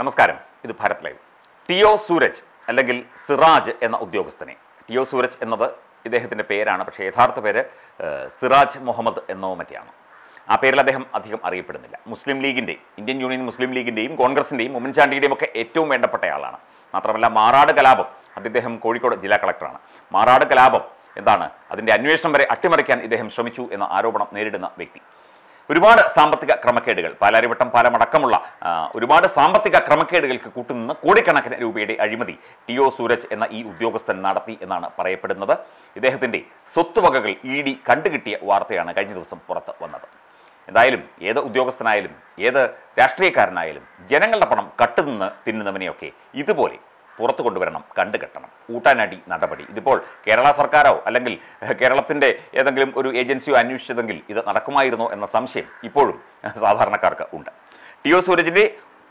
നമസ്കാരം, ഇത് ഭാരത് ലൈവ്. ടി.ഒ. സൂരജ് അല്ലെങ്കിൽ സിറാജ് എന്ന ഉദ്യോഗസ്ഥനെ, ടി.ഒ. സൂരജ് എന്നത് ഇദ്ദേഹത്തിൻ്റെ പേരാണ്, പക്ഷേ യഥാർത്ഥ പേര് സിറാജ് മുഹമ്മദ് എന്നോ മറ്റെയാണ്. ആ പേരിൽ അദ്ദേഹം അധികം അറിയപ്പെടുന്നില്ല. മുസ്ലിം ലീഗിൻ്റെ, ഇന്ത്യൻ യൂണിയൻ മുസ്ലിം ലീഗിൻ്റെയും കോൺഗ്രസിൻ്റെയും ഉമ്മൻചാണ്ടിയുടെയും ഒക്കെ ഏറ്റവും വേണ്ടപ്പെട്ടയാളാണ്. മാത്രമല്ല മാറാട് കലാപം, അദ്ദേഹം കോഴിക്കോട് ജില്ലാ കളക്ടറാണ്. മാറാട് കലാപം എന്താണ്, അതിൻ്റെ അന്വേഷണം വരെ അട്ടിമറിക്കാൻ ഇദ്ദേഹം ശ്രമിച്ചു എന്ന ആരോപണം നേരിടുന്ന വ്യക്തി. ഒരുപാട് സാമ്പത്തിക ക്രമക്കേടുകൾ, പാലാരിവട്ടം പാലമടക്കമുള്ള ഒരുപാട് സാമ്പത്തിക ക്രമക്കേടുകൾക്ക് കൂട്ടുനിന്ന് കോടിക്കണക്കിന് രൂപയുടെ അഴിമതി ടി.ഒ. സൂരജ് എന്ന ഈ ഉദ്യോഗസ്ഥൻ നടത്തി എന്നാണ് പറയപ്പെടുന്നത്. ഇദ്ദേഹത്തിൻ്റെ സ്വത്തുവകകൾ ED കണ്ടുകിട്ടിയ വാർത്തയാണ് കഴിഞ്ഞ ദിവസം പുറത്ത് വന്നത്. എന്തായാലും ഏത് ഉദ്യോഗസ്ഥനായാലും ഏത് രാഷ്ട്രീയക്കാരനായാലും ജനങ്ങളുടെ പണം കട്ടുനിന്ന് തിന്നുന്നവനെയൊക്കെ ഇതുപോലെ പുറത്തു കൊണ്ടുവരണം, കണ്ടുകെട്ടണം. ഊട്ടാനടി നടപടി. ഇതിപ്പോൾ കേരള സർക്കാരോ അല്ലെങ്കിൽ കേരളത്തിൻ്റെ ഏതെങ്കിലും ഒരു ഏജൻസിയോ അന്വേഷിച്ചതെങ്കിൽ ഇത് നടക്കുമായിരുന്നോ എന്ന സംശയം ഇപ്പോഴും സാധാരണക്കാർക്ക് ഉണ്ട്. ടി.ഒ. സൂരജിൻ്റെ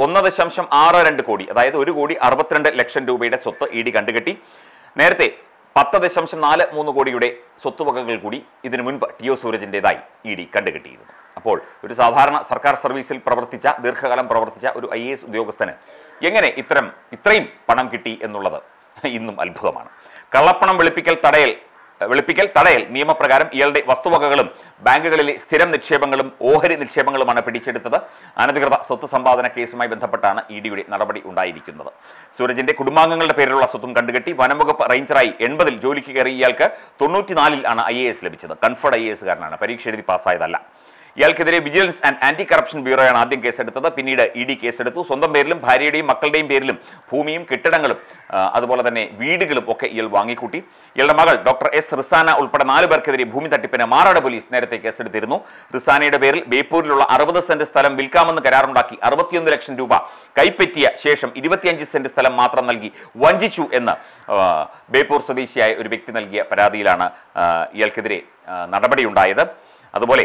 1.62 കോടി, അതായത് 1,62,00,000 രൂപയുടെ സ്വത്ത് ED കണ്ടുകെട്ടി. നേരത്തെ 10.43 കോടിയുടെ സ്വത്തുവകകൾ കൂടി ഇതിനു മുൻപ് ടി.ഒ. സൂരജിൻ്റെതായി ED കണ്ടുകെട്ടിയിരുന്നു. അപ്പോൾ ഒരു സാധാരണ സർക്കാർ സർവീസിൽ പ്രവർത്തിച്ച, ദീർഘകാലം പ്രവർത്തിച്ച ഒരു IAS ഉദ്യോഗസ്ഥന് എങ്ങനെ ഇത്രയും പണം കിട്ടി എന്നുള്ളത് ഇന്നും അത്ഭുതമാണ്. കള്ളപ്പണം വെളുപ്പിക്കൽ തടയൽ നിയമപ്രകാരം ഇയാളുടെ വസ്തുവകകളും ബാങ്കുകളിലെ സ്ഥിരം നിക്ഷേപങ്ങളും ഓഹരി നിക്ഷേപങ്ങളുമാണ് പിടിച്ചെടുത്തത്. അനധികൃത സ്വത്ത് സമ്പാദന കേസുമായി ബന്ധപ്പെട്ടാണ് EDയുടെ നടപടി ഉണ്ടായിരിക്കുന്നത്. സൂരജിന്റെ കുടുംബാംഗങ്ങളുടെ പേരിലുള്ള സ്വത്തും കണ്ടുകെട്ടി. വനംവകുപ്പ് റേഞ്ചറായി 80-ൽ ജോലിക്ക് കയറി ഇയാൾക്ക് 94-ൽ ആണ് IAS ലഭിച്ചത്. കൺഫേർഡ് IAS കാരനാണ്, പരീക്ഷ എഴുതി പാസ്സായതല്ല. ഇയാൾക്കെതിരെ വിജിലൻസ് ആൻഡ് ആന്റി കറപ്ഷൻ ബ്യൂറോയാണ് ആദ്യം കേസെടുത്തത്. പിന്നീട് ED കേസെടുത്തു. സ്വന്തം പേരിലും ഭാര്യയുടെയും മക്കളുടെയും പേരിലും ഭൂമിയും കെട്ടിടങ്ങളും അതുപോലെ തന്നെ വീടുകളും ഒക്കെ ഇയാൾ വാങ്ങിക്കൂട്ടി. ഇയാളുടെ മകൾ ഡോക്ടർ എസ് റിസാന ഉൾപ്പെടെ 4 പേർക്കെതിരെ ഭൂമി തട്ടിപ്പിന് മാറാട് പോലീസ് നേരത്തെ കേസെടുത്തിരുന്നു. റിസാനയുടെ പേരിൽ ബേപ്പൂരിലുള്ള 60 സെന്റ് സ്ഥലം വിൽക്കാമെന്ന് കരാറുണ്ടാക്കി 61 ലക്ഷം രൂപ കൈപ്പറ്റിയ ശേഷം 25 സെന്റ് സ്ഥലം മാത്രം നൽകി വഞ്ചിച്ചു എന്ന് ബേപ്പൂർ സ്വദേശിയായ ഒരു വ്യക്തി നൽകിയ പരാതിയിലാണ് ഇയാൾക്കെതിരെ നടപടിയുണ്ടായത്. അതുപോലെ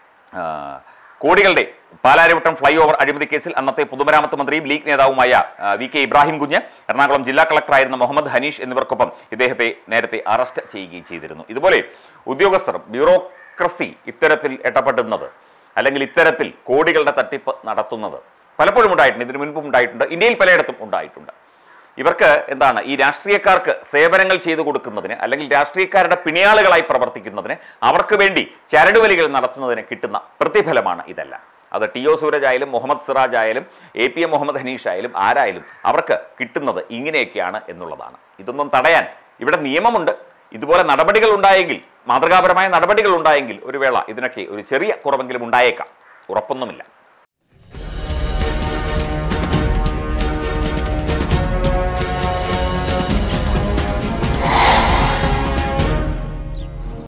കോടികളുടെ പാലാരിവട്ടം ഫ്ലൈ ഓവർ അഴിമതി കേസിൽ അന്നത്തെ പൊതുമരാമത്ത് മന്ത്രിയും ലീഗ് നേതാവുമായ VK ഇബ്രാഹിം കുഞ്ഞ്, എറണാകുളം ജില്ലാ കളക്ടറായിരുന്ന മുഹമ്മദ് ഹനീഷ് എന്നിവർക്കൊപ്പം ഇദ്ദേഹത്തെ നേരത്തെ അറസ്റ്റ് ചെയ്യുകയും ചെയ്തിരുന്നു. ഇതുപോലെ ഉദ്യോഗസ്ഥർ, ബ്യൂറോക്രസി ഇത്തരത്തിൽ ഇടപെടുന്നത് അല്ലെങ്കിൽ ഇത്തരത്തിൽ കോടികളുടെ തട്ടിപ്പ് നടത്തുന്നത് പലപ്പോഴും ഉണ്ടായിട്ടുണ്ട്. ഇതിനു മുൻപും ഉണ്ടായിട്ടുണ്ട്, ഇന്ത്യയിൽ പലയിടത്തും ഉണ്ടായിട്ടുണ്ട്. ഇവർക്ക് എന്താണ്, ഈ രാഷ്ട്രീയക്കാർക്ക് സേവനങ്ങൾ ചെയ്തു കൊടുക്കുന്നതിന് അല്ലെങ്കിൽ രാഷ്ട്രീയക്കാരുടെ പിണിയാളുകളായി പ്രവർത്തിക്കുന്നതിന്, അവർക്ക് വേണ്ടി ചരടുവലികൾ നടത്തുന്നതിന് കിട്ടുന്ന പ്രതിഫലമാണ് ഇതെല്ലാം. അത് ടി.ഒ. സൂരജ് ആയാലും മുഹമ്മദ് സിറാജ് ആയാലും APM മുഹമ്മദ് ഹനീഷ് ആയാലും ആരായാലും അവർക്ക് കിട്ടുന്നത് ഇങ്ങനെയൊക്കെയാണ് എന്നുള്ളതാണ്. ഇതൊന്നും തടയാൻ ഇവിടെ നിയമമുണ്ട്. ഇതുപോലെ നടപടികൾ ഉണ്ടായെങ്കിൽ, മാതൃകാപരമായ നടപടികൾ ഉണ്ടായെങ്കിൽ ഒരു വേള ഇതിനൊക്കെ ഒരു ചെറിയ കുറവെങ്കിലും ഉണ്ടായേക്കാം, ഉറപ്പൊന്നുമില്ല.